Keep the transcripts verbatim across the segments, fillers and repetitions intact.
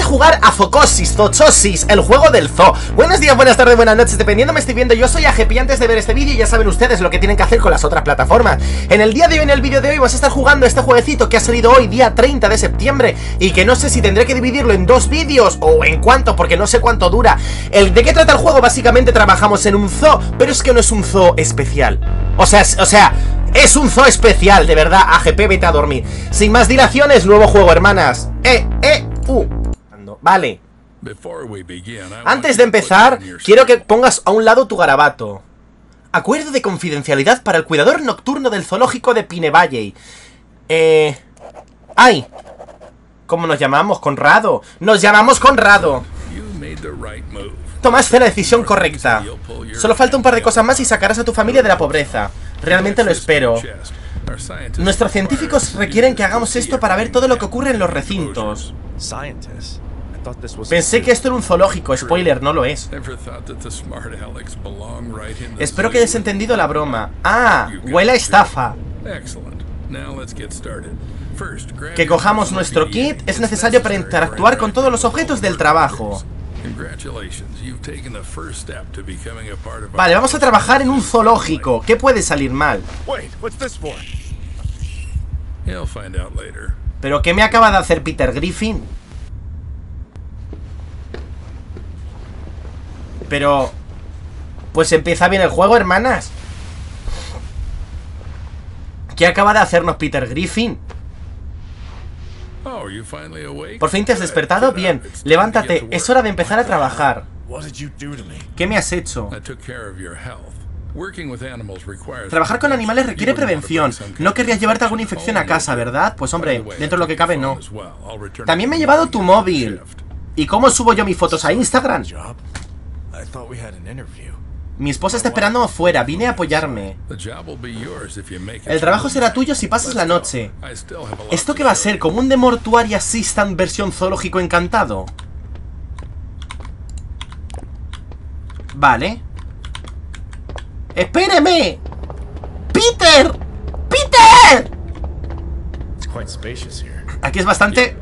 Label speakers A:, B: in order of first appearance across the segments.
A: jugar a Focosis, Zochosis, el juego del zoo. Buenos días, buenas tardes, buenas noches, dependiendo me estoy viendo. Yo soy Ajepi. Antes de ver este vídeo ya saben ustedes lo que tienen que hacer con las otras plataformas. En el día de hoy, en el vídeo de hoy, vamos a estar jugando este jueguecito que ha salido hoy, día treinta de septiembre, y que no sé si tendré que dividirlo en dos vídeos o en cuánto, porque no sé cuánto dura. el ¿De qué trata el juego? Básicamente trabajamos en un zoo, pero es que no es un zoo especial. O sea, o sea... es un zoo especial, de verdad. A G P, vete a dormir. Sin más dilaciones, nuevo juego, hermanas. Eh, eh, uh Vale. Antes de empezar, quiero que pongas a un lado tu garabato. Acuerdo de confidencialidad para el cuidador nocturno del zoológico de Pine Valley. Eh... ¡Ay! ¿Cómo nos llamamos? Conrado. Nos llamamos Conrado. Tomaste la decisión correcta. Solo falta un par de cosas más y sacarás a tu familia de la pobreza. Realmente lo espero. Nuestros científicos requieren que hagamos esto para ver todo lo que ocurre en los recintos. Pensé que esto era un zoológico. Spoiler, no lo es. Espero que hayas entendido la broma. Ah, huele a estafa. Que cojamos nuestro kit es necesario para interactuar con todos los objetos del trabajo. Vale, vamos a trabajar en un zoológico. ¿Qué puede salir mal? ¿Pero qué me acaba de hacer Peter Griffin? Pero... pues empieza bien el juego, hermanas. ¿Qué acaba de hacernos Peter Griffin? ¿Por fin te has despertado? Bien, levántate, es hora de empezar a trabajar. ¿Qué me has hecho? Trabajar con animales requiere prevención. No querrías llevarte alguna infección a casa, ¿verdad? Pues hombre, dentro de lo que cabe no. También me he llevado tu móvil. ¿Y cómo subo yo mis fotos a Instagram? Mi esposa está esperando afuera, vine a apoyarme. El trabajo será tuyo si pasas la noche. ¿Esto qué va a ser? ¿Como un The Mortuary Assistant versión zoológico encantado? Vale. ¡Espéreme! ¡Peter! ¡Peter! Aquí es bastante...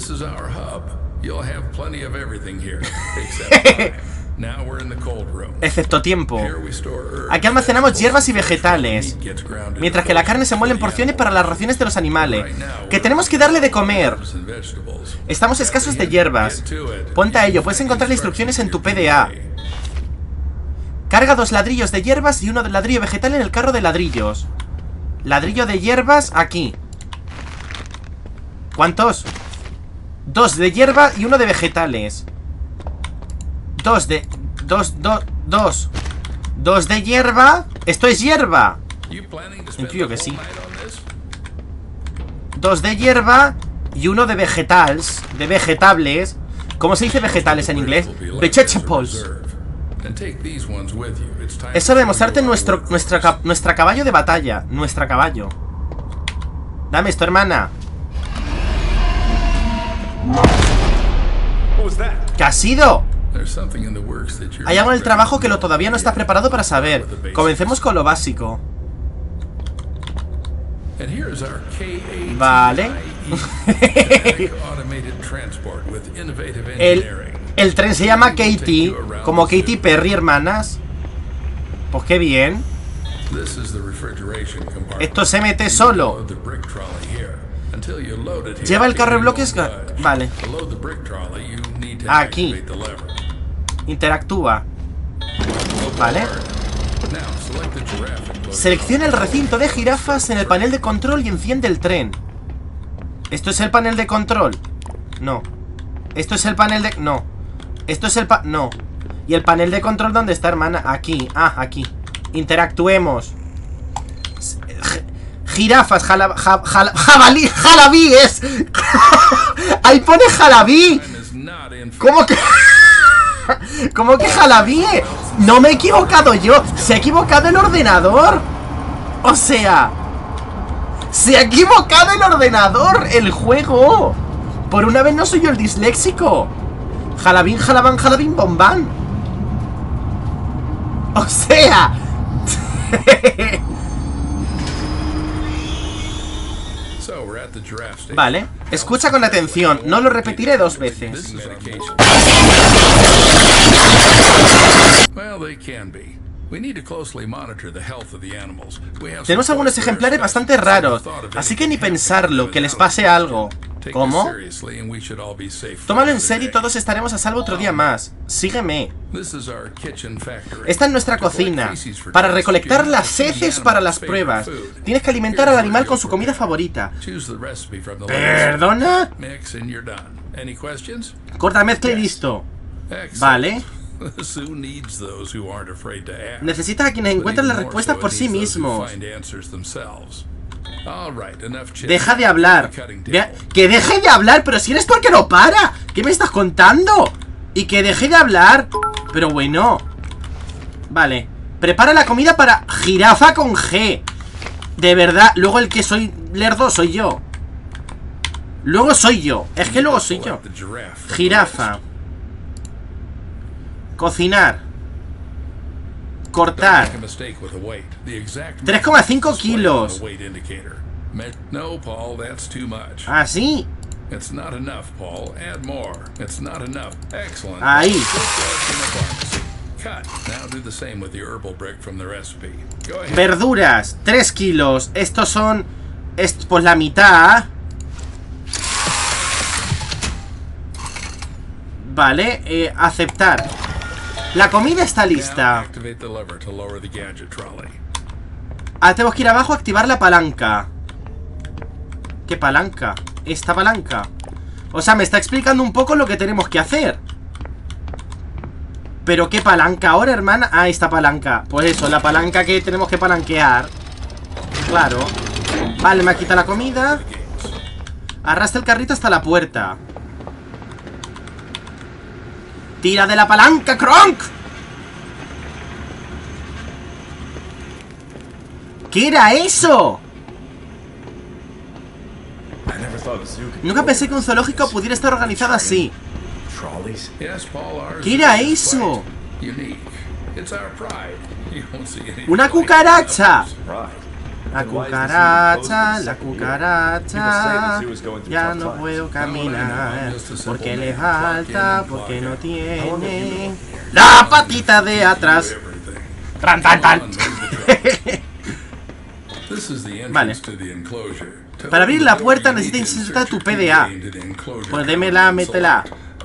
A: excepto tiempo. Aquí almacenamos hierbas y vegetales, mientras que la carne se muele en porciones para las raciones de los animales, que tenemos que darle de comer. Estamos escasos de hierbas. Ponte a ello, puedes encontrar instrucciones en tu P D A. Carga dos ladrillos de hierbas y uno de ladrillo vegetal en el carro de ladrillos. Ladrillo de hierbas aquí. ¿Cuántos? Dos de hierba y uno de vegetales. Dos de... Dos, dos, dos Dos de hierba. Esto es hierba. Intuyo que sí. Dos de hierba y uno de vegetales. De vegetables. ¿Cómo se dice vegetales en inglés? Vegetables. Es hora de mostrarte nuestro, nuestra, nuestra caballo de batalla. Nuestra caballo. Dame esto, hermana. ¿Qué ha sido? Hay algo en el trabajo que lo todavía no estás preparado para saber. Comencemos con lo básico. Vale. el, el tren se llama Katy, como Katy Perry, hermanas. Pues qué bien. Esto se mete solo. Lleva el carro de bloques. Vale. Aquí. Interactúa. Vale. Selecciona el recinto de jirafas en el panel de control y enciende el tren. ¿Esto es el panel de control? No. ¿Esto es el panel de...? No. ¿Esto es el pa...? No. ¿Y el panel de control dónde está, hermana? Aquí. Ah, aquí. Interactuemos. Jirafas, jala, jala, jala, jabalí, jalabíes. Ahí pone jalabí. ¿Cómo que...? ¿Cómo que jalabí? No me he equivocado yo. Se ha equivocado el ordenador. O sea, se ha equivocado el ordenador. El juego. Por una vez no soy yo el disléxico. Jalabín, jalabán, jalabín, bombán. O sea. Vale. Escucha con atención, no lo repetiré dos veces. Tenemos algunos ejemplares bastante raros, así que ni pensarlo, que les pase algo. ¿Cómo? Tómalo en serio y todos estaremos a salvo otro día más. Sígueme. Esta es nuestra cocina, para recolectar las heces para las pruebas. Tienes que alimentar al animal con su comida favorita. ¿Perdona? Corta, mezcla y listo. Vale. Necesitas a quienes encuentren las respuestas por sí mismos. Deja de hablar. Que deje de hablar, pero si eres porque no para. ¿Qué me estás contando? Y que deje de hablar. Pero bueno. Vale. Prepara la comida para jirafa con G. De verdad, luego el que soy lerdo soy yo. Luego soy yo. Es que luego soy yo. Jirafa. Cocinar. Cortar. tres coma cinco kilos. ¿Ah, sí? Ahí. Verduras, tres kilos. Estos son... Est pues la mitad. Vale, eh, aceptar. La comida está lista. Ahora tenemos que ir abajo a activar la palanca. ¿Qué palanca? Esta palanca. O sea, me está explicando un poco lo que tenemos que hacer. ¿Pero qué palanca ahora, hermana? Ah, esta palanca. Pues eso, la palanca que tenemos que palanquear. Claro. Vale, me ha quitado la comida. Arrastra el carrito hasta la puerta. ¡Tira de la palanca, Kronk! ¿Qué era eso? Nunca pensé que un zoológico pudiera estar organizado así. ¿Qué era eso? ¡Una cucaracha! La cucaracha, la cucaracha. Ya no puedo caminar. Porque le falta, porque no tiene la patita de atrás. ¡Tran, tan, tan! Vale. Para abrir la puerta necesitas insertar tu P D A. Pues démela, métela.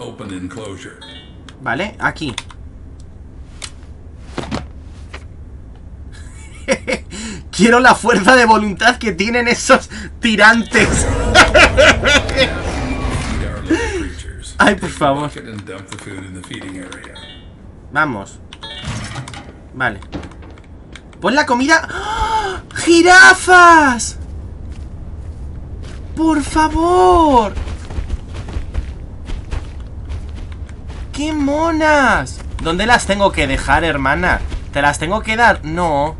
A: Vale, aquí. Quiero la fuerza de voluntad que tienen esos tirantes. Ay, por favor. Vamos. Vale. Pon la comida. ¡Oh! ¡Jirafas! Por favor. ¡Qué monas! ¿Dónde las tengo que dejar, hermana? ¿Te las tengo que dar? No.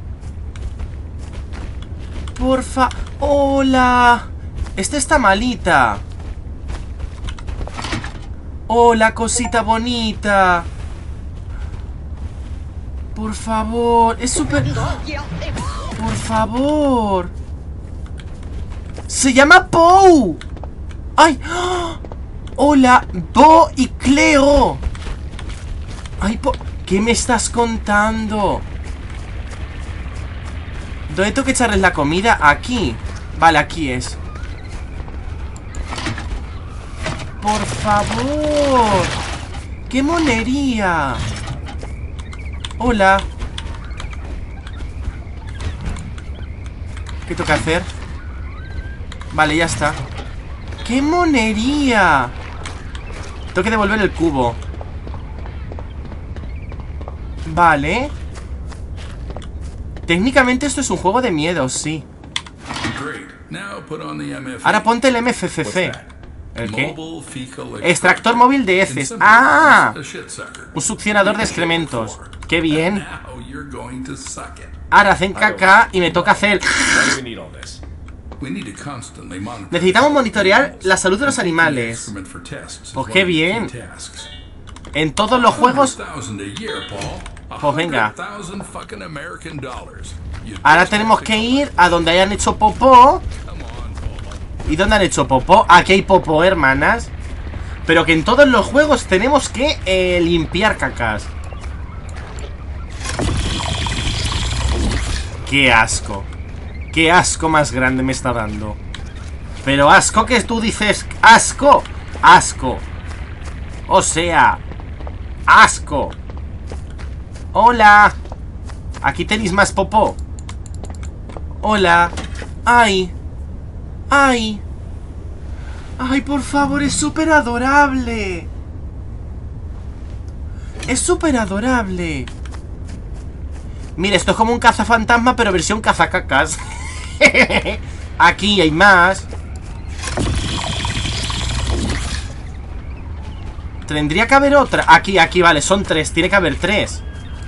A: Porfa. ¡Hola! Esta está malita. ¡Hola, cosita bonita! Por favor. Es súper... Por favor. Se llama Pou. ¡Ay! ¡Oh! Hola, Bo y Cleo. Ay, po... ¿Qué me estás contando? ¿Dónde tengo que echarles la comida? Aquí. Vale, aquí es. Por favor. ¡Qué monería! Hola. ¿Qué tengo que hacer? Vale, ya está. ¡Qué monería! Tengo que devolver el cubo. Vale. Técnicamente esto es un juego de miedo, sí. Ahora ponte el M F C C. ¿El qué? Extractor móvil de heces. ¡Ah! Un succionador de excrementos. ¡Qué bien! Ahora hacen caca y me toca hacer... Necesitamos monitorear la salud de los animales. Pues qué bien. En todos los juegos... Pues venga. Ahora tenemos que ir a donde hayan hecho popó. ¿Y dónde han hecho popó? Aquí hay popó, hermanas. Pero que en todos los juegos tenemos que eh, limpiar cacas. Qué asco. Qué asco más grande me está dando. Pero asco que tú dices asco. Asco. O sea, asco. Hola. Aquí tenéis más popó. Hola. Ay. Ay. Ay, por favor, es súper adorable. Es súper adorable. Mira, esto es como un cazafantasma, pero versión cazacacas. Aquí hay más. Tendría que haber otra. Aquí, aquí, vale, son tres. Tiene que haber tres.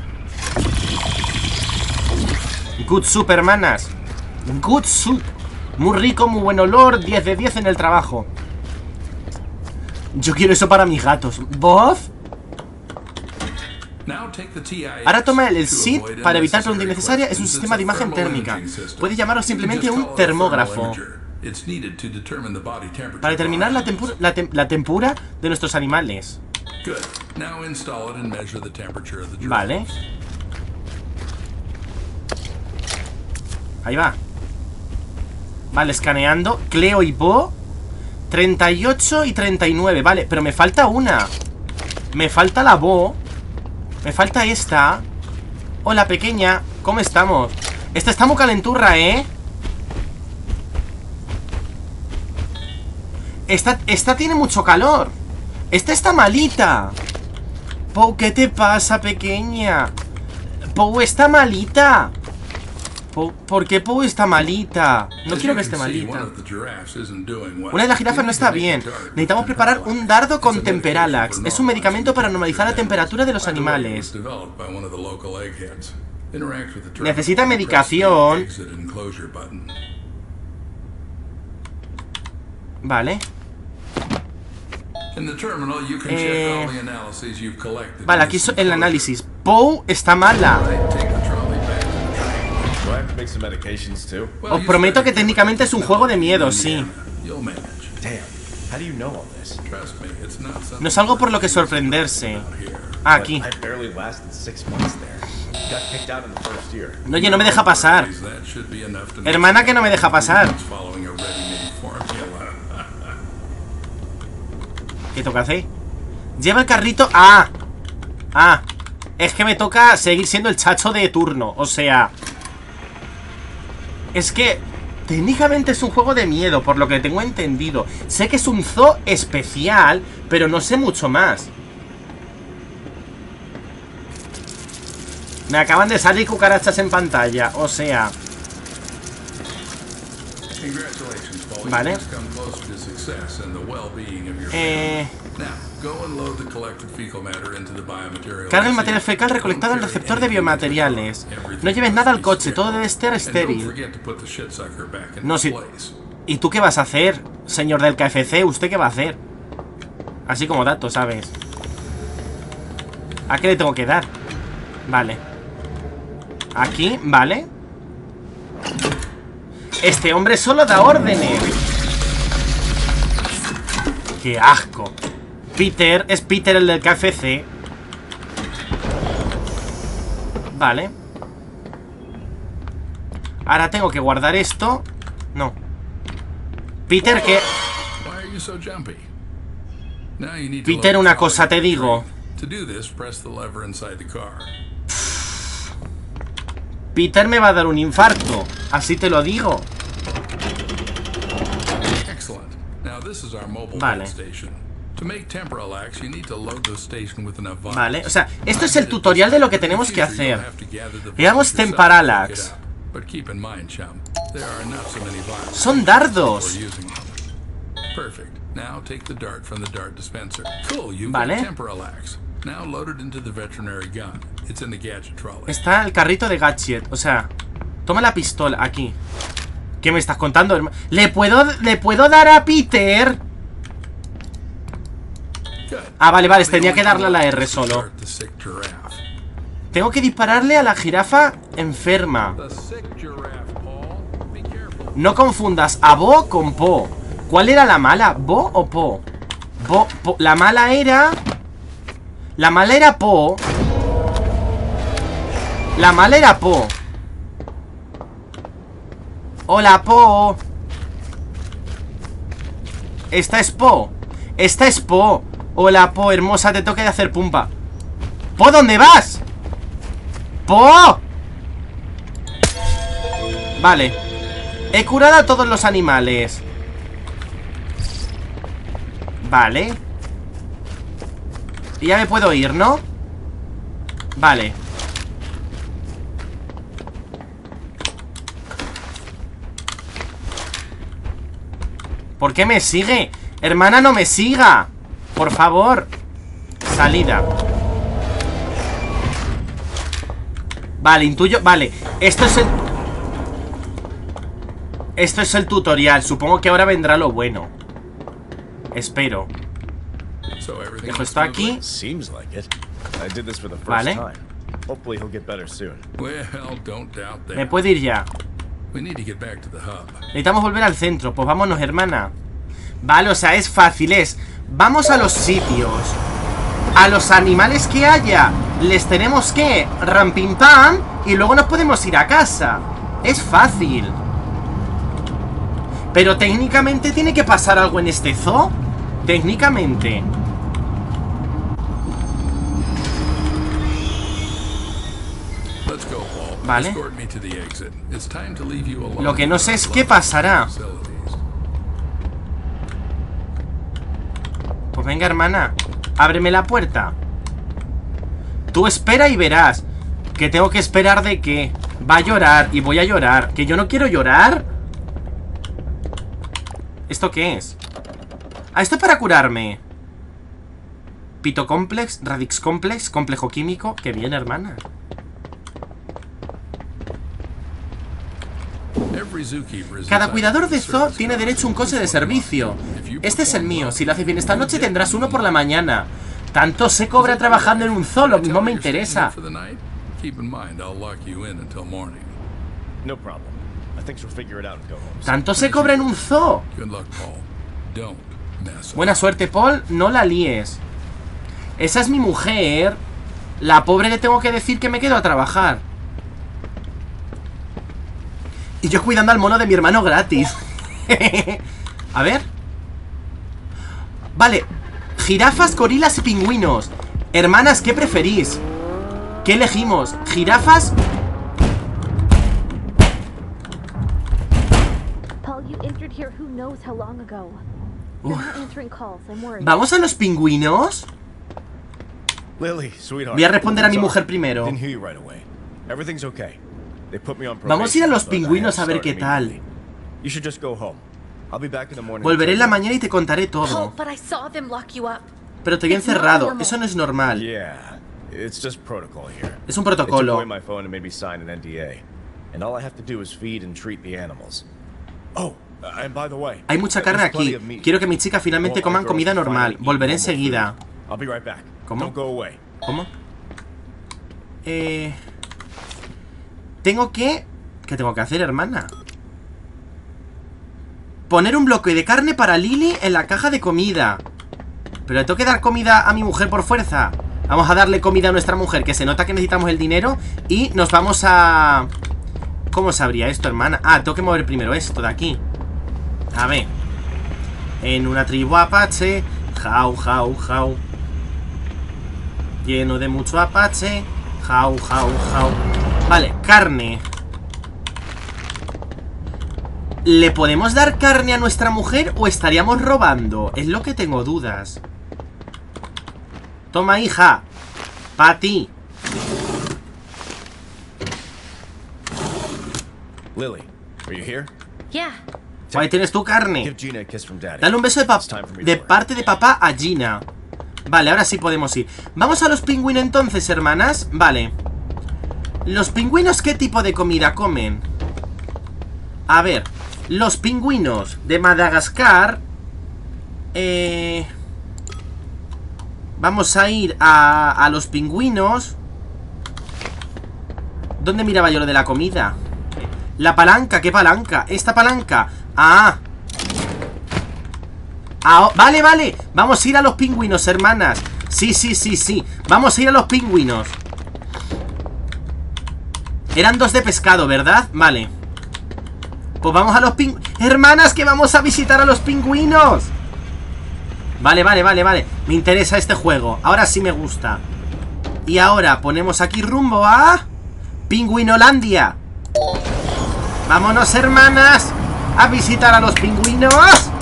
A: Good soup, hermanas. Good soup. Muy rico, muy buen olor. diez de diez en el trabajo. Yo quiero eso para mis gatos. ¿Vos? Ahora toma el S I D para evitar pregunta innecesaria. Es un sistema de imagen térmica. Puedes llamarlo simplemente un termógrafo. Para determinar la, tempura, la, tem la tempura de nuestros animales. Vale. Ahí va. Vale, escaneando. Cleo y Bo. treinta y ocho y treinta y nueve. Vale, pero me falta una. Me falta la Bo. Me falta esta. Hola, pequeña. ¿Cómo estamos? Esta está muy calenturra, ¿eh? Esta, esta tiene mucho calor. Esta está malita. Pou, ¿qué te pasa, pequeña? Pou está malita. Pou, ¿por qué Pou está malita? No quiero que esté malita. Una de las jirafas no está bien. Necesitamos preparar un dardo con Temperalax. Es un medicamento para normalizar la temperatura de los animales. Necesita medicación. Vale. Eh... Vale, aquí es el análisis. Pou está mala. Os prometo que técnicamente es un juego de miedo, sí. No es algo por lo que sorprenderse. Ah, aquí. No, oye, no me deja pasar. Hermana, que no me deja pasar. ¿Qué toca hacer? Lleva el carrito. Ah, ah, es que me toca seguir siendo el chacho de turno. O sea, es que técnicamente es un juego de miedo, por lo que tengo entendido. Sé que es un zoo especial, pero no sé mucho más. Me acaban de salir cucarachas en pantalla. O sea, vale. Eh... Carga el material fecal recolectado en el receptor de biomateriales. No lleves nada al coche, todo debe estar estéril. No, si... ¿Y tú qué vas a hacer, señor del K F C? ¿Usted qué va a hacer? Así como dato, ¿sabes? ¿A qué le tengo que dar? Vale. Aquí, vale. Este hombre solo da órdenes. ¡Qué asco! Peter, es Peter el del K F C. Vale. Ahora tengo que guardar esto. No. Peter, ¿qué? Peter, una cosa te digo. Peter me va a dar un infarto. Así te lo digo. Vale. Vale, o sea, esto es el tutorial de lo que tenemos que hacer. Veamos Temperalax. Son dardos. Vale. Está el carrito de gadget. O sea, toma la pistola aquí. ¿Qué me estás contando, hermano? ¿Le puedo, ¿Le puedo dar a Peter? Ah, vale, vale, tenía que darle a la R solo. Tengo que dispararle a la jirafa enferma. No confundas a Bo con Po. ¿Cuál era la mala? ¿Bo o Po? Bo, po. La mala era... La mala era Po. La mala era Po. Hola, Po. Esta es Po. Esta es Po. Hola, Po, hermosa, te toca de hacer pumpa. Po, ¿dónde vas? Po. Vale. He curado a todos los animales. Vale. Y ya me puedo ir, ¿no? Vale. ¿Por qué me sigue? Hermana, no me siga. Por favor. Salida. Vale, intuyo. Vale, esto es el... Esto es el tutorial. Supongo que ahora vendrá lo bueno. Espero. Dejo esto aquí. Vale. Me puedo ir ya. Necesitamos volver al centro. Pues vámonos, hermana. Vale, o sea, es fácil. Es, vamos a los sitios. A los animales que haya les tenemos que rampim pam. Y luego nos podemos ir a casa. Es fácil. Pero técnicamente tiene que pasar algo en este zoo. Técnicamente. Vale. Lo que no sé es qué pasará. Pues venga, hermana, ábreme la puerta. Tú espera y verás. Que tengo que esperar de qué. Va a llorar y voy a llorar. Que yo no quiero llorar. ¿Esto qué es? Ah, esto es para curarme. Pitocomplex, Radix Complex, complejo químico. Qué bien, hermana. Cada cuidador de zoo tiene derecho a un coche de servicio. Este es el mío. Si lo haces bien esta noche tendrás uno por la mañana. Tanto se cobra trabajando en un zoo. Lo mismo me interesa. Tanto se cobra en un zoo. Buena suerte, Paul. No la líes. Esa es mi mujer. La pobre le tengo que decir que me quedo a trabajar. Y yo cuidando al mono de mi hermano gratis. A ver. Vale. Jirafas, gorilas y pingüinos. Hermanas, ¿qué preferís? ¿Qué elegimos? ¿Jirafas? Uf. ¿Vamos a los pingüinos? Voy a responder a mi mujer primero. Vamos a ir a los pingüinos a ver qué tal. Volveré en la mañana y te contaré todo. Pero te vi encerrado. Eso no es normal. Es un protocolo. Hay mucha carne aquí. Quiero que mis chicas finalmente coman comida normal. Volveré enseguida. ¿Cómo? ¿Cómo? Eh... Tengo que... ¿Qué tengo que hacer, hermana? Poner un bloque de carne para Lily en la caja de comida. Pero le tengo que dar comida a mi mujer por fuerza. Vamos a darle comida a nuestra mujer, que se nota que necesitamos el dinero. Y nos vamos a... ¿Cómo sabría esto, hermana? Ah, tengo que mover primero esto de aquí. A ver. En una tribu apache. Jau, jau, jau. Lleno de mucho apache. Jau, jau, jau. Vale, carne. ¿Le podemos dar carne a nuestra mujer o estaríamos robando? Es lo que tengo dudas. Toma, hija. Pa' ti.
B: Lily, are you here?
C: Yeah.
A: Ahí tienes tu carne.
B: Give Gina a kiss from Daddy.
A: Dale un beso de, pa de parte de papá a Gina. Vale, ahora sí podemos ir. Vamos a los pingüinos entonces, hermanas. Vale. ¿Los pingüinos qué tipo de comida comen? A ver. Los pingüinos de Madagascar. Eh... Vamos a ir a, a los pingüinos. ¿Dónde miraba yo lo de la comida? La palanca, ¿qué palanca? Esta palanca. Ah. Ah, vale, vale. Vamos a ir a los pingüinos, hermanas. Sí, sí, sí, sí. Vamos a ir a los pingüinos. Eran dos de pescado, ¿verdad? Vale. Pues vamos a los pingüinos. Hermanas, que vamos a visitar a los pingüinos. Vale, vale, vale, vale. Me interesa este juego. Ahora sí me gusta. Y ahora ponemos aquí rumbo a Pingüinolandia. Vámonos, hermanas, a visitar a los pingüinos.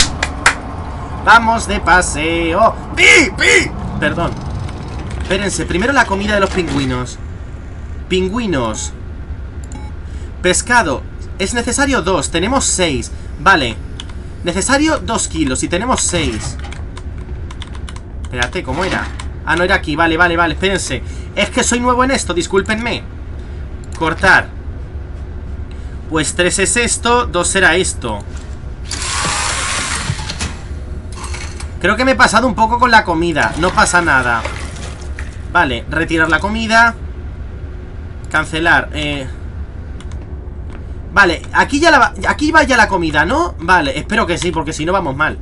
A: Vamos de paseo. ¡Pi, pi! Perdón. Espérense, primero la comida de los pingüinos. Pingüinos. Pescado. Es necesario dos, tenemos seis. Vale. Necesario dos kilos y tenemos seis. Espérate, ¿cómo era? Ah, no era aquí, vale, vale, vale, espérense. Es que soy nuevo en esto, discúlpenme. Cortar. Pues tres es esto, dos será esto. Creo que me he pasado un poco con la comida. No pasa nada. Vale, retirar la comida. Cancelar, eh... Vale, aquí ya la, aquí va ya la comida, ¿no? Vale, espero que sí, porque si no vamos mal.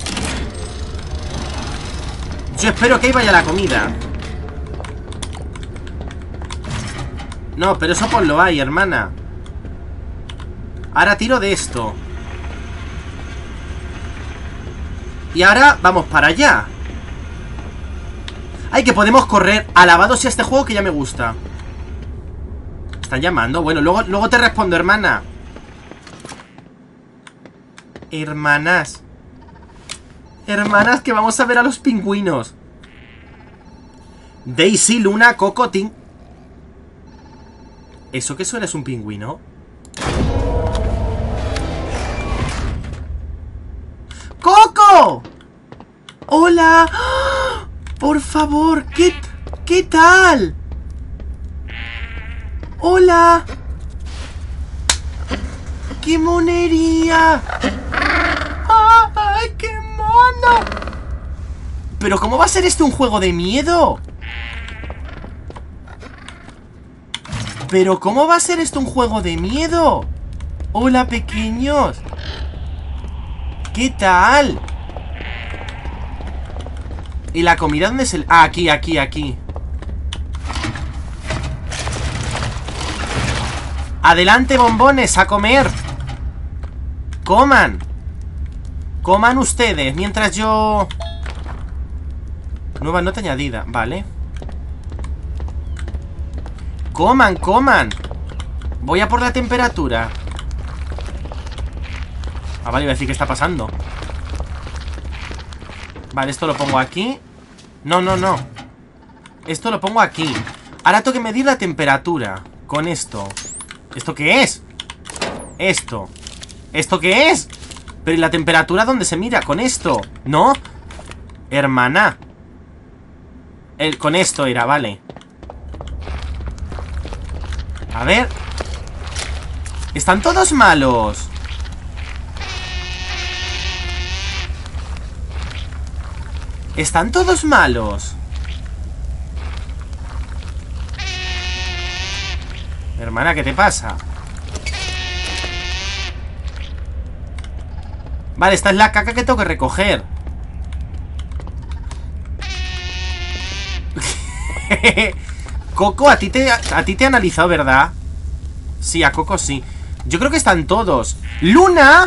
A: Yo espero que ahí vaya la comida. No, pero eso pues lo hay, hermana. Ahora tiro de esto. Y ahora vamos para allá. Ay, que podemos correr. Alabado sea este juego, que ya me gusta. Están llamando. Bueno, luego, luego te respondo, hermana. Hermanas. Hermanas, que vamos a ver a los pingüinos. Daisy, Luna, Coco, Tim. ¿Eso qué suena? ¿Es un pingüino? ¡Coco! ¡Hola! ¡Ah! Por favor, ¿qué, qué tal? ¡Hola! ¡Qué monería! ¡Ay, qué mono! ¿Pero cómo va a ser esto un juego de miedo? ¿Pero cómo va a ser esto un juego de miedo? ¡Hola, pequeños! ¿Qué tal? ¿Y la comida dónde es el...? Ah, aquí, aquí, aquí. Adelante, bombones, a comer. Coman. Coman ustedes, mientras yo... Nueva nota añadida, vale. Coman, coman. Voy a por la temperatura. Ah, vale, iba a decir qué está pasando. Vale, esto lo pongo aquí. No, no, no. Esto lo pongo aquí. Ahora tengo que medir la temperatura con esto. ¿Esto qué es? Esto. ¿Esto qué es? Pero ¿y la temperatura dónde se mira? Con esto. ¿No? Hermana. El, con esto era, vale. A ver. Están todos malos. Están todos malos. Hermana, ¿qué te pasa? Vale, esta es la caca que tengo que recoger. Coco, a ti te a ti te he analizado, ¿verdad? Sí, a Coco sí. Yo creo que están todos. ¡Luna!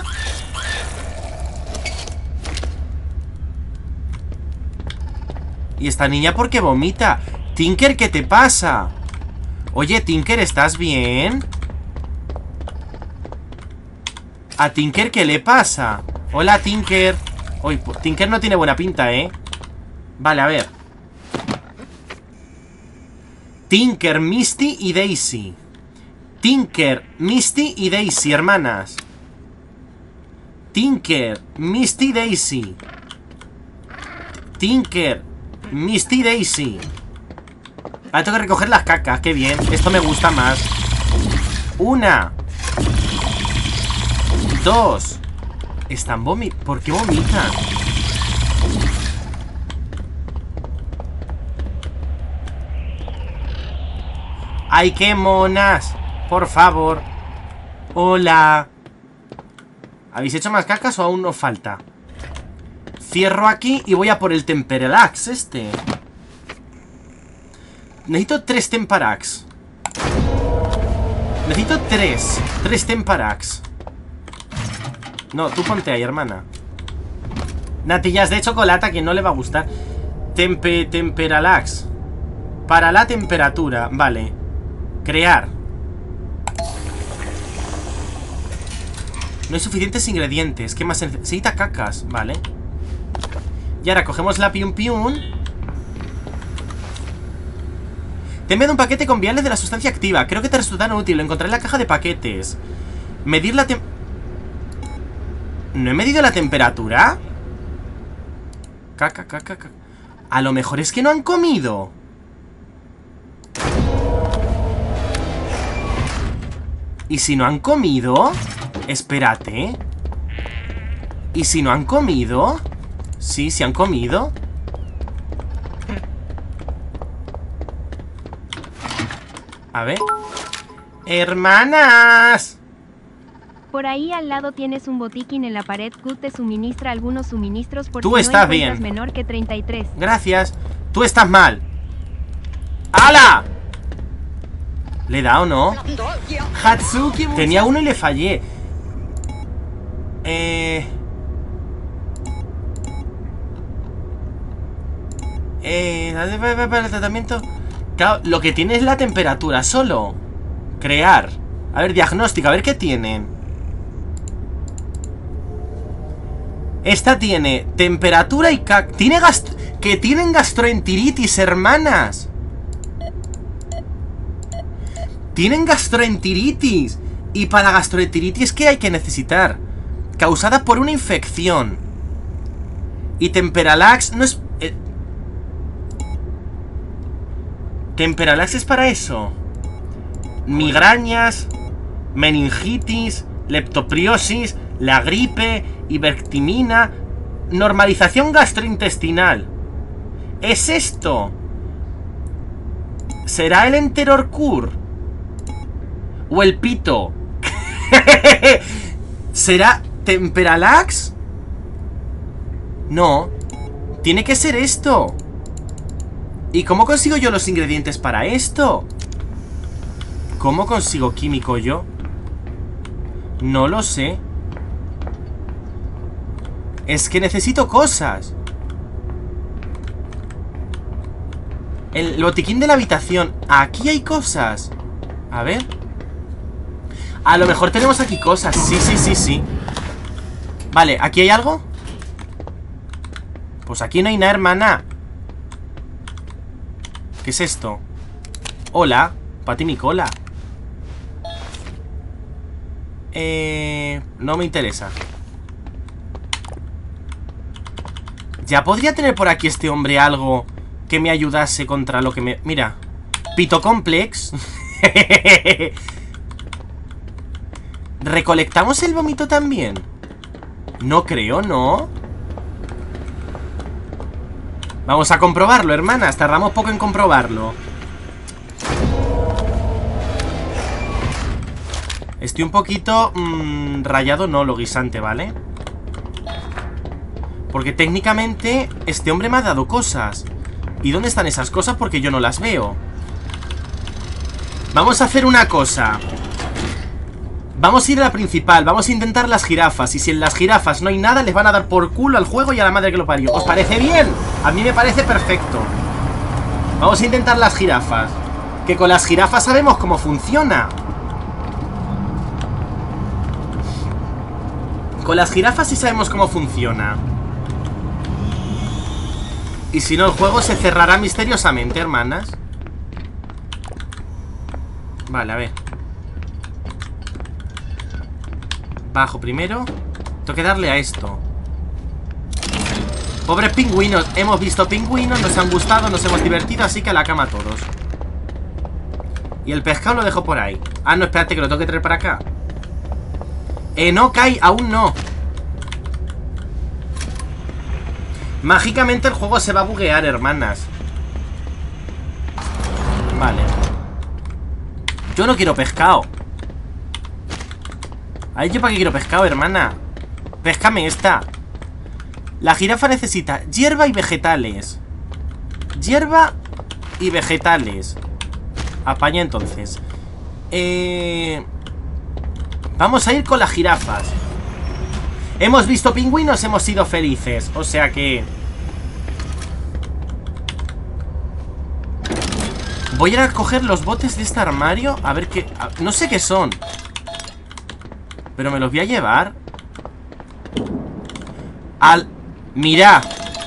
A: ¿Y esta niña por qué vomita? Tinker, ¿qué te pasa? Oye, Tinker, ¿estás bien? ¿A Tinker qué le pasa? Hola, Tinker. Uy, Tinker no tiene buena pinta, ¿eh? Vale, a ver. Tinker, Misty y Daisy. Tinker, Misty y Daisy, hermanas. Tinker, Misty, Daisy. Tinker, Misty, Daisy. Ahora tengo que recoger las cacas, qué bien. Esto me gusta más. Una. Dos. Están vomitando. ¿Por qué vomitan? ¡Ay, qué monas! Por favor. Hola. ¿Habéis hecho más cacas o aún nos falta? Cierro aquí y voy a por el Temperalax este. Necesito tres Temperax. Necesito tres. Tres Temperax. No, tú ponte ahí, hermana. Natillas de chocolate, a quien no le va a gustar. Tempe, Temperalax. Para la temperatura, vale. Crear. No hay suficientes ingredientes. ¿Qué más se necesita? Cacas, vale. Y ahora cogemos la piun piun. Te he enviado un paquete con viales de la sustancia activa. Creo que te resultará útil. Lo encontraré en la caja de paquetes. Medir la tem... ¿No he medido la temperatura? Caca, caca, caca. A lo mejor es que no han comido. ¿Y si no han comido? Espérate. ¿Y si no han comido? Sí, sí han comido. A ver. ¡Hermanas!
C: Por ahí al lado tienes un botiquín en la pared. Q te suministra algunos suministros por
A: Tú
C: si
A: estás
C: no encuentras
A: bien.
C: menor que treinta y tres.
A: Gracias. Tú estás mal. ¡Hala! ¿Le he dado, no? Hatsuki. Tenía uno y le fallé. Eh... Eh... Para el tratamiento... Claro, lo que tiene es la temperatura solo. Crear. A ver, diagnóstico, a ver qué tienen. Esta tiene temperatura y cac... Tiene gast... Que tienen gastroenteritis, hermanas. Tienen gastroenteritis. Y para gastroenteritis, ¿qué hay que necesitar? Causada por una infección. Y Temperalax no es... Eh... Temperalax es para eso. Migrañas, meningitis, leptopriosis, la gripe, ivermectina, normalización gastrointestinal. ¿Es esto? ¿Será el Enterocur? ¿O el pito? ¿Será Temperalax? No. Tiene que ser esto. ¿Y cómo consigo yo los ingredientes para esto? ¿Cómo consigo químico yo? No lo sé. Es que necesito cosas. El botiquín de la habitación. Aquí hay cosas. A ver. A lo mejor tenemos aquí cosas. Sí, sí, sí, sí. Vale, ¿aquí hay algo? Pues aquí no hay nada, hermana. ¿Qué es esto? Hola, Pati mi cola. Eh... No me interesa. Ya podría tener por aquí este hombre algo que me ayudase contra lo que me... Mira, Pito Complex. ¿Recolectamos el vómito también? No creo, ¿no? Vamos a comprobarlo, hermanas. Tardamos poco en comprobarlo. Estoy un poquito mmm, rayado, no, lo guisante, ¿vale? Porque técnicamente este hombre me ha dado cosas. ¿Y dónde están esas cosas? Porque yo no las veo. Vamos a hacer una cosa. Vamos a ir a la principal. Vamos a intentar las jirafas. Y si en las jirafas no hay nada, les van a dar por culo al juego y a la madre que lo parió. ¿Os parece bien? A mí me parece perfecto. Vamos a intentar las jirafas. Que con las jirafas sabemos cómo funciona. Con las jirafas sí sabemos cómo funciona. Y si no, el juego se cerrará misteriosamente, hermanas. Vale, a ver. Bajo primero. Tengo que darle a esto. Pobres pingüinos. Hemos visto pingüinos, nos han gustado, nos hemos divertido, así que a la cama todos. Y el pescado lo dejo por ahí. Ah, no, espérate, que lo tengo que traer para acá. Eh, no, Kai, aún no. Mágicamente el juego se va a buguear, hermanas. Vale. Yo no quiero pescado. Ay, ¿yo para qué quiero pescado, hermana? Péscame esta. La jirafa necesita hierba y vegetales. Hierba y vegetales. Apaña entonces. Eh... Vamos a ir con las jirafas. Hemos visto pingüinos, hemos sido felices. O sea que... Voy a ir a coger los botes de este armario. A ver qué... No sé qué son, pero me los voy a llevar. Al... Mira.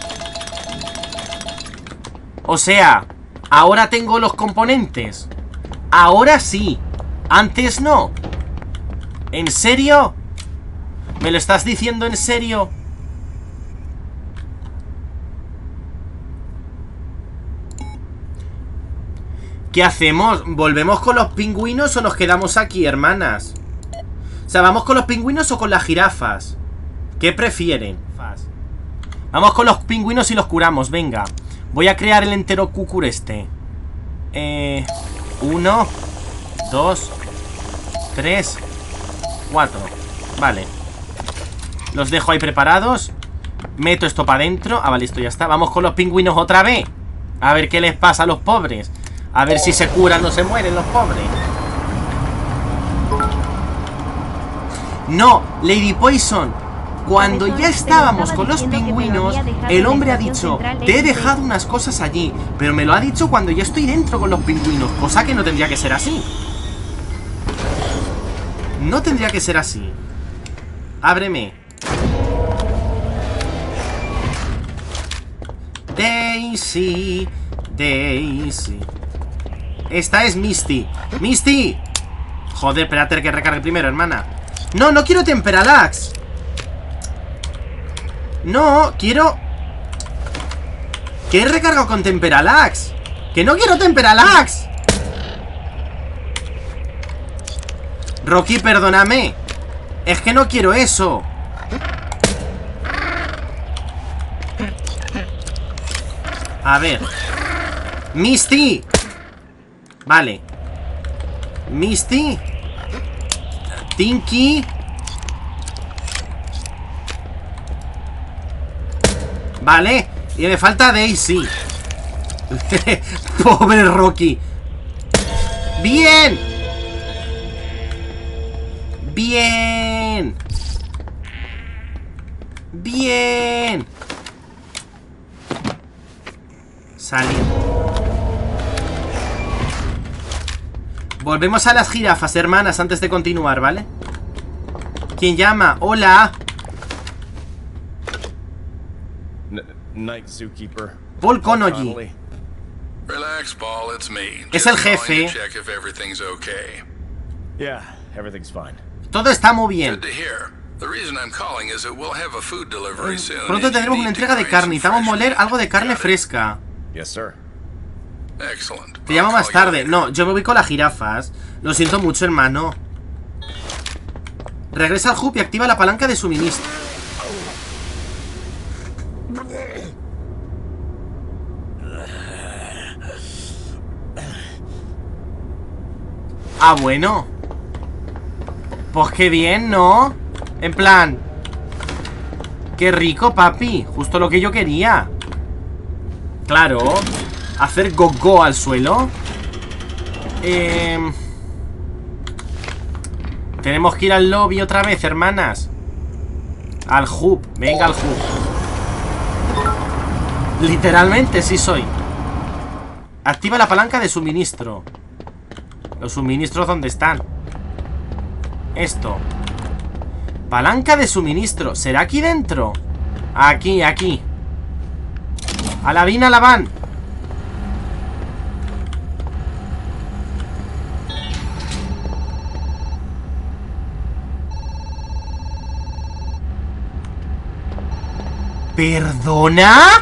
A: O sea, ahora tengo los componentes. Ahora sí. Antes no. ¿En serio? ¿Me lo estás diciendo en serio? ¿Qué hacemos? ¿Volvemos con los pingüinos o nos quedamos aquí, hermanas? O sea, ¿vamos con los pingüinos o con las jirafas? ¿Qué prefieren? Vamos con los pingüinos y los curamos, venga. Voy a crear el entero cucur este. Eh... Uno, dos, tres, cuatro. Vale. Los dejo ahí preparados. Meto esto para adentro. Ah, vale, esto ya está. Vamos con los pingüinos otra vez. A ver qué les pasa a los pobres. A ver si se curan o se mueren los pobres. No, Lady Poison. Cuando ya estábamos con los pingüinos, el hombre ha dicho: te he dejado unas cosas allí. Pero me lo ha dicho cuando ya estoy dentro con los pingüinos. Cosa que no tendría que ser así. No tendría que ser así. Ábreme. Daisy, Daisy. Esta es Misty. ¡Misty! Joder, espérate que recargue primero, hermana. No, no quiero Temperalax. No, quiero... ¿Qué he recargado con Temperalax? ¡Que no quiero Temperalax! Rocky, perdóname. Es que no quiero eso. A ver. Misty. Vale. Misty. Tinky. Vale. Y me falta Daisy. Pobre Rocky. Bien. Bien. Bien. Salir. Volvemos a las jirafas, hermanas, antes de continuar, ¿vale? ¿Quién llama? Hola.
B: Night Zookeeper.
A: Paul Conogy.
D: Relax, Paul, it's me.
A: Es el jefe.
D: Check if everything's okay.
B: Yeah, everything's fine.
A: Todo está muy bien.
D: Good to hear. The reason I'm calling is that we'll have a food delivery soon.
A: Pronto tendremos una entrega de carne. Necesitamos moler algo de carne fresca.
B: Yes, sir.
D: Excellent.
A: Te llamo más tarde. No, yo me voy con las jirafas. Lo siento mucho, hermano. Regresa al hub y activa la palanca de suministro. Ah, bueno. Pues qué bien, ¿no? En plan, qué rico, papi. Justo lo que yo quería. Claro. Hacer go-go al suelo. eh... Tenemos que ir al lobby otra vez, hermanas. Al hub, venga al hub. Literalmente, sí soy. Activa la palanca de suministro. ¿Los suministros dónde están? Esto. Palanca de suministro. ¿Será aquí dentro? Aquí, aquí. A la vina la van. ¿Perdona?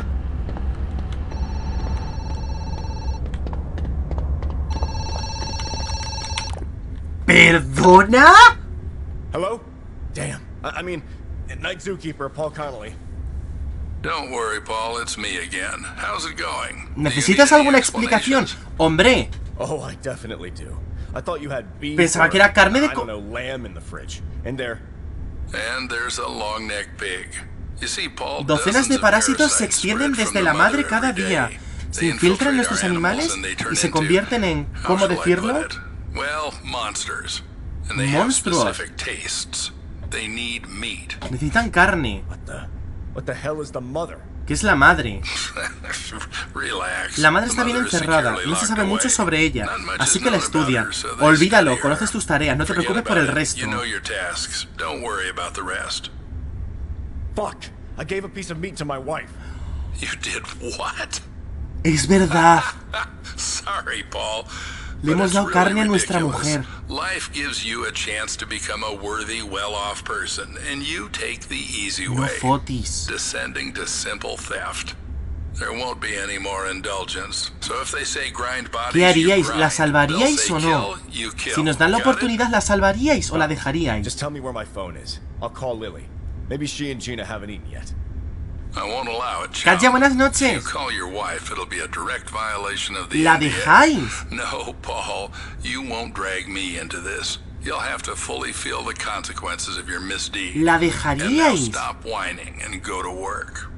A: ¿Perdona?
B: Hello? Damn. I, I mean, Night Zookeeper, Paul Connolly.
D: Don't worry, Paul, it's me again. How's it going?
A: ¿Necesitas alguna explicación? Hombre.
B: Oh, I definitely do. I thought you had beef.
A: Pensaba que era carne de
B: I
A: co-
B: don't know, lamb in the fridge. And there.
D: And there's a long-necked pig. You see, Paul,
A: Docenas de
D: dozens of
A: parásitos se
D: parasites
A: extienden
D: spread from
A: desde
D: the
A: la
D: mother
A: madre cada
D: every
A: día.
D: day.
A: Se
D: They
A: infiltran en
D: infiltrate
A: nuestros
D: our animals
A: animales
D: and they turn
A: y se
D: into,
A: convierten en,
D: how
A: ¿cómo
D: shall I
A: decirlo?
D: put it? Well, monsters. And they have
A: Monstruos.
D: specific tastes. They need meat.
A: Necesitan carne.
B: What the? What the hell is the mother?
A: ¿Qué es la madre?
D: Relax.
A: La madre
D: The
A: está bien
D: mother is
A: encerrada,
D: securely
A: no se
D: locked
A: sabe mucho
D: away.
A: sobre ella,
D: Not much
A: así
D: is
A: que la
D: known about
A: estudia.
D: her, so they
A: Olvídalo,
D: study her.
A: conoces tus tareas, no te
D: Forget
A: preocupes por el
D: about it.
A: resto.
D: You know your tasks. Don't worry about the rest.
B: Fuck! I gave a piece of meat to my wife.
D: You did what?
A: Es verdad.
D: Sorry, Paul.
A: Le hemos
D: but
A: dado
D: it's
A: carne
D: really
A: a nuestra
D: ridiculous.
A: mujer.
D: Life gives you a chance to become a worthy, well-off person, and you take the easy
A: No
D: way,
A: fotis.
D: descending to simple theft. There won't be any more indulgence. So if they say grind bodies,
A: ¿Qué haríais?
D: you
A: ¿La
D: grind.
A: salvaríais
D: They'll
A: o
D: say
A: no?
D: kill, you kill.
A: Si nos dan la
D: Got it?
A: oportunidad, ¿la salvaríais o la dejaríais?
B: Just tell me where my phone is. I'll call Lily. Maybe she and Gina haven't eaten yet.
D: I won't allow it, Chum.
A: Katya, buenas
D: If you
A: noches.
D: call your wife, it'll be a direct violation of the
A: ¿La
D: N D A.
A: dejáis?
D: No, Paul, you won't drag me into this. You'll have to fully feel the consequences of your misdeed.
A: ¿La
D: And now
A: dejaríais?
D: stop whining and go to work.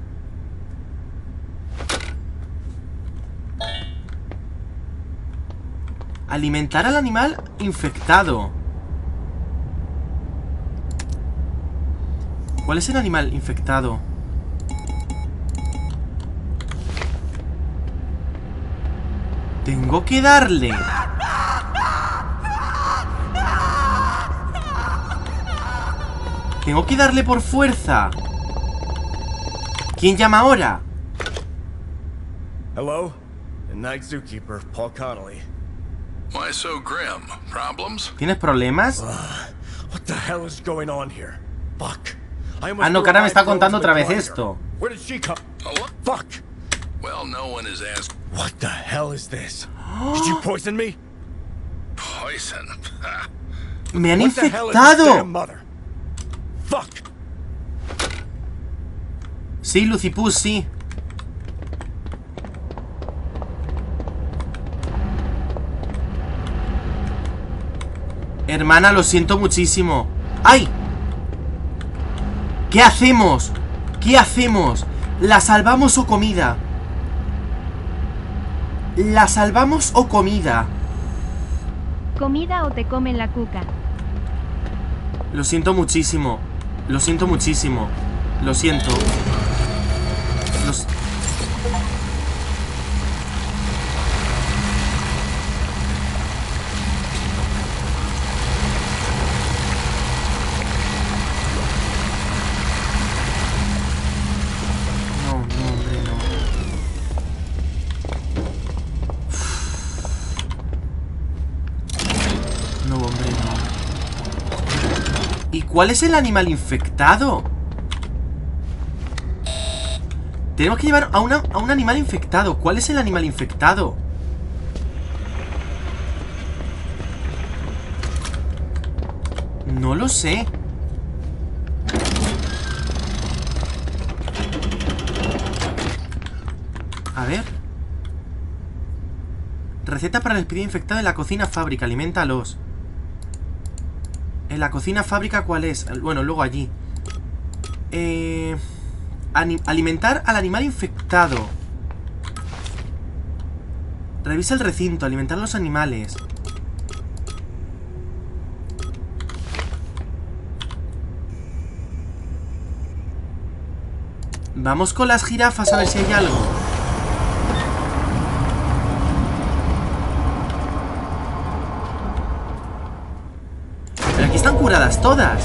A: Alimentar al animal infectado. ¿Cuál es el animal infectado? Tengo que darle. Tengo que darle por fuerza. ¿Quién llama ahora?
B: Hello? The night zookeeper, Paul Connolly.
D: Why so grim? Problems?
A: ¿Tienes problemas?
B: What the hell is going on here? Fuck. I almost
A: Ah, no,
B: threw
A: que ahora
B: a
A: me está
B: live
A: contando
B: girl
A: otra
B: into
A: vez
B: the
A: esto.
B: dryer. Where did she come?
D: Oh, what?
B: Fuck!
D: Well, no one is asked.
B: What the hell is this? Did you poison me?
D: Poison.
A: Me han
B: What the hell is this
A: infectado.
B: damn mother? Fuck!
A: Sí, Lucipus, sí. Hermana, lo siento muchísimo. ¡Ay! ¿Qué hacemos? ¿Qué hacemos? ¿La salvamos o comida? ¿La salvamos o comida?
C: Comida o te comen la cuca.
A: Lo siento muchísimo. Lo siento muchísimo. Lo siento. Los... No, no, hombre, no. No, hombre, no. ¿Y cuál es el animal infectado? Tenemos que llevar a, una, a un animal infectado. ¿Cuál es el animal infectado? No lo sé. A ver. Receta para el espíritu infectado en la cocina fábrica. Aliméntalos. ¿En la cocina fábrica cuál es? Bueno, luego allí. Eh... Alimentar al animal infectado. Revisa el recinto. Alimentar a los animales. Vamos con las jirafas a ver si hay algo. Pero aquí están curadas todas.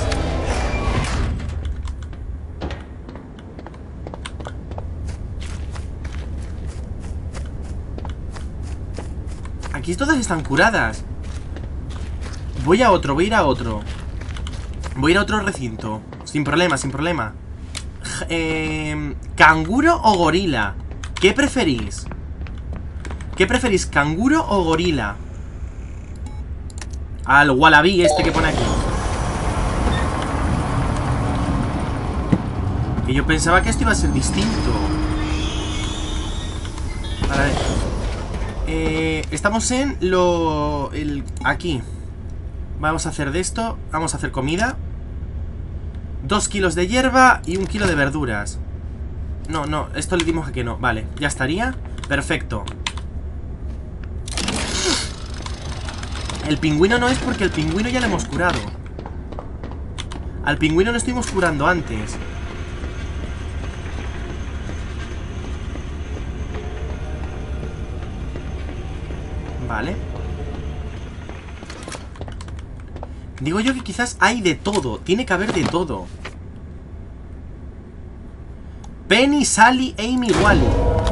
A: Aquí todas están curadas. Voy a otro, voy a ir a otro. Voy a ir a otro recinto. Sin problema, sin problema. Eh, ¿Canguro o gorila? ¿Qué preferís? ¿Qué preferís, canguro o gorila? Al wallaby este que pone aquí. Que yo pensaba que esto iba a ser distinto. A ver. Eh, estamos en lo... El, aquí. Vamos a hacer de esto. Vamos a hacer comida. Dos kilos de hierba y un kilo de verduras. No, no, esto le dimos a que no. Vale, ya estaría. Perfecto. El pingüino no es porque el pingüino ya lo hemos curado. Al pingüino lo estuvimos curando antes. Vale. Digo yo que quizás hay de todo. Tiene que haber de todo. Penny, Sally, Amy, Wally.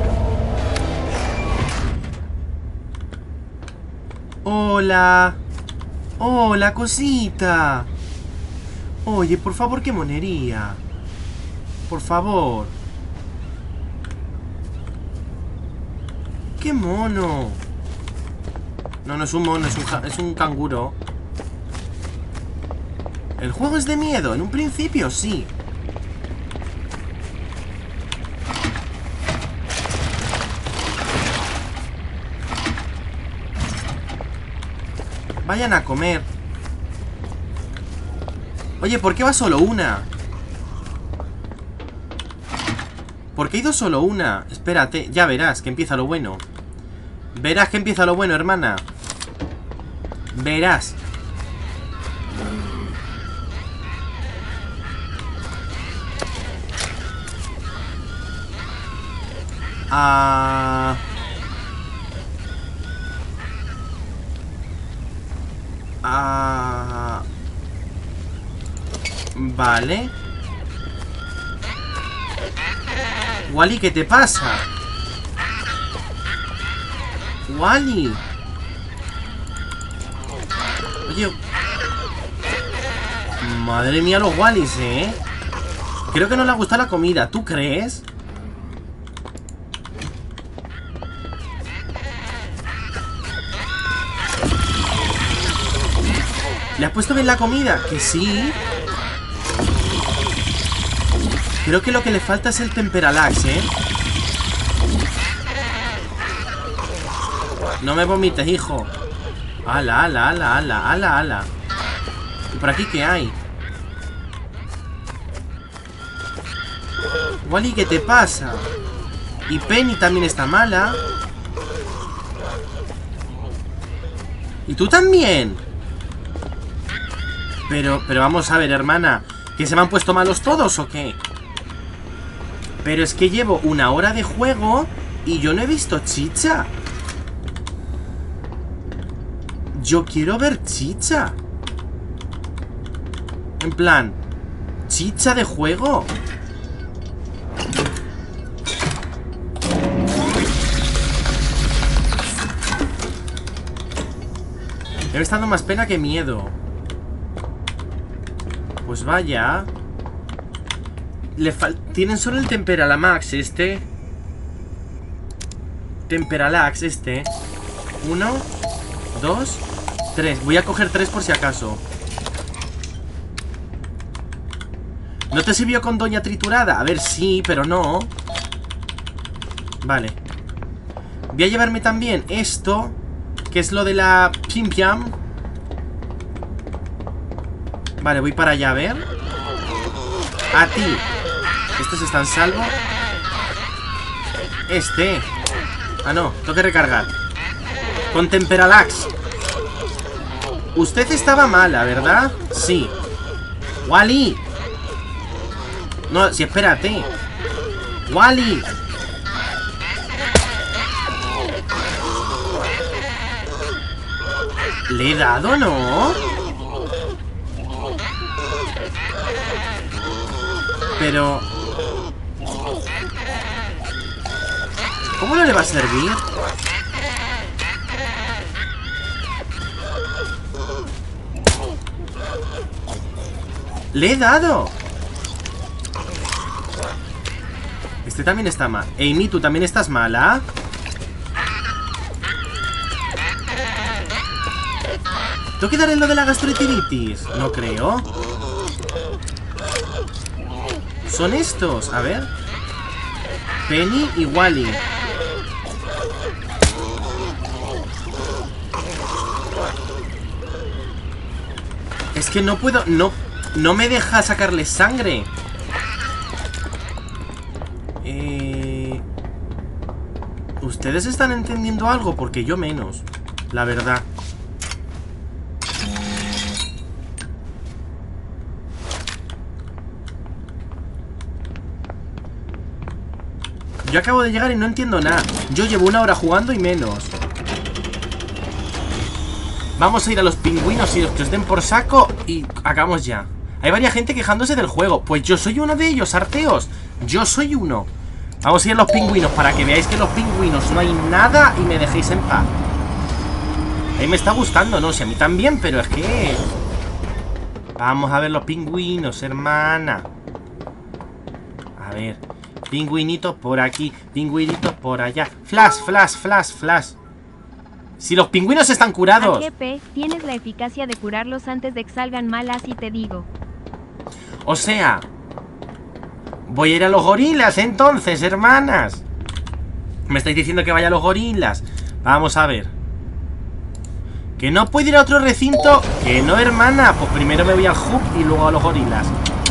A: Hola. Hola, cosita. Oye, por favor, qué monería. Por favor. Qué mono. No, no es un mono, es un, es un canguro. El juego es de miedo, en un principio sí. Vayan a comer. Oye, ¿por qué va solo una? ¿Por qué ha ido solo una? Espérate, ya verás que empieza lo bueno. Verás que empieza lo bueno, hermana. Verás. Ah... Ah... Vale. Wally, ¿qué te pasa? Wally. Oye. Madre mía los Wallys, ¿eh? Creo que no le ha gustado la comida. ¿Tú crees? ¿Le has puesto bien la comida? Que sí. Creo que lo que le falta es el Temperalax, ¿eh? No me vomites, hijo. Ala, ala, ala, ala, ala, ala. ¿Y por aquí qué hay? Wally, ¿qué te pasa? Y Penny también está mala. ¿Y tú también? Pero, pero vamos a ver, hermana. ¿Que se me han puesto malos todos o qué? Pero es que llevo una hora de juego y yo no he visto chicha. Yo quiero ver chicha. En plan, chicha de juego. Me está dando más pena que miedo. Pues vaya. Le fal... Tienen solo el Temperalax este. Temperalax este. Uno, dos, tres. Voy a coger tres por si acaso. ¿No te sirvió con Doña Triturada? A ver, sí, pero no. Vale. Voy a llevarme también esto, que es lo de la Pim Pam. Vale, voy para allá, a ver. A ti. Estos están salvo. Este. Ah, no, tengo que recargar. Con Temperalax. Usted estaba mala, ¿verdad? Sí. Wally. No, sí, espérate. Wally. ¿Le he dado, no? Pero... ¿cómo no le va a servir? ¡Le he dado! Este también está mal. Amy, ¿tú también estás mala? ¿Tengo que darle lo de la gastroenteritis? No creo. Son estos, a ver. Penny y Wally. Es que no puedo, no. no me deja sacarle sangre. Eh... ¿Ustedes están entendiendo algo? Porque yo menos, la verdad. Yo acabo de llegar y no entiendo nada. Yo llevo una hora jugando y menos. Vamos a ir a los pingüinos y los que os den por saco y acabamos ya. Hay varias gente quejándose del juego. Pues yo soy uno de ellos, arteos. Yo soy uno. Vamos a ir a los pingüinos para que veáis que en los pingüinos no hay nada y me dejéis en paz. A mí me está gustando, no sé, a mí también, pero es que... Vamos a ver los pingüinos, hermana. A ver... Pingüinitos por aquí, pingüinitos por allá. Flash, flash, flash, flash. Si los pingüinos están curados.
C: A G P, tienes la eficacia de curarlos antes de que salgan mal, así te digo.
A: O sea, voy a ir a los gorilas entonces, hermanas. Me estáis diciendo que vaya a los gorilas. Vamos a ver. Que no puedo ir a otro recinto. Que no, hermana. Pues primero me voy al hub y luego a los gorilas.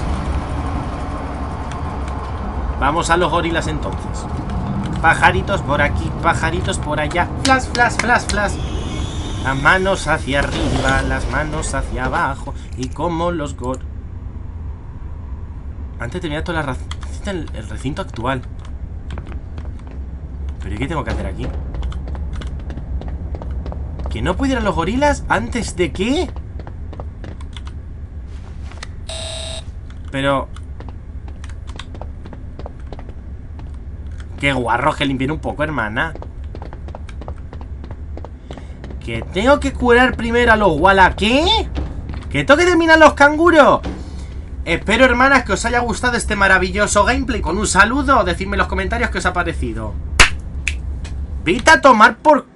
A: Vamos a los gorilas entonces. Pajaritos por aquí, pajaritos por allá. Flash, flash, flash, flash. Las manos hacia arriba, las manos hacia abajo. Y como los gor... Antes tenía toda la racita en el recinto actual. ¿Pero y qué tengo que hacer aquí? ¿Que no pudiera los gorilas antes de qué? Pero... Qué guarros, que limpiar un poco, hermana. Que tengo que curar primero a los wala. ¿Qué? ¿Que tengo que terminar los canguros? Espero, hermanas, que os haya gustado este maravilloso gameplay. Con un saludo, decidme en los comentarios qué os ha parecido. Vete a tomar por